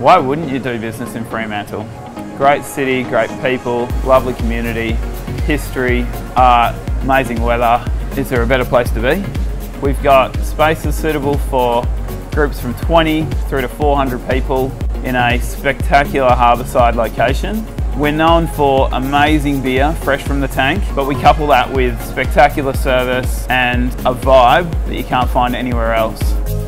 Why wouldn't you do business in Fremantle? Great city, great people, lovely community, history, art, amazing weather. Is there a better place to be? We've got spaces suitable for groups from 20 through to 400 people in a spectacular harbourside location. We're known for amazing beer, fresh from the tank, but we couple that with spectacular service and a vibe that you can't find anywhere else.